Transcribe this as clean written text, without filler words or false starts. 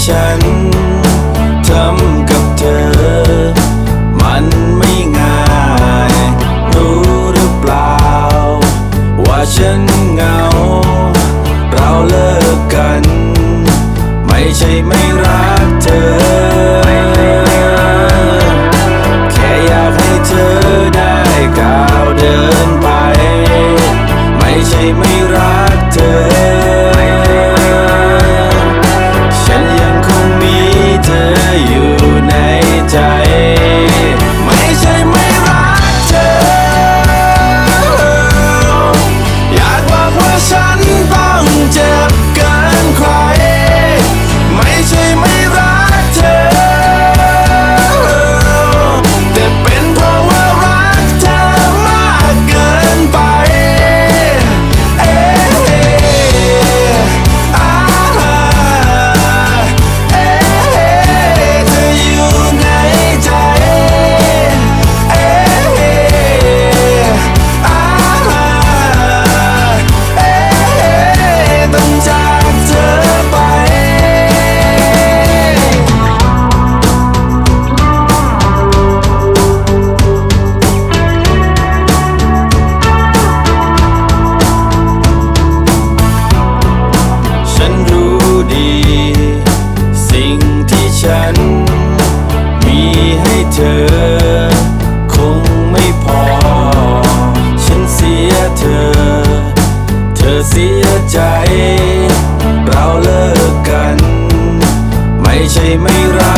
ฉันทำกับเธอมันไม่ง่ายรู้หรือเปล่าว่าฉันเหงาเราเลิกกันไม่ใช่ไม่รักเธอแค่อยากให้เธอได้ก้าวเดินไปไม่ใช่ไม่รักเธอฉันยังคงมีเธออยู่ในใจไม่ใช่ไม่รักเธออยากบอกว่าฉันต้องเจ็บเกินใครไม่ใช่ไม่รักเธอแต่เป็นเพราะว่ารักเธอมากเกินไปเธออยู่ในใจต้องจากเธอไปฉันรู้ดีสิ่งที่ฉันมีให้เธอคงไม่พอฉันเสียเธอเธอเสียใจเราเลิกกันไม่ใช่ไม่รั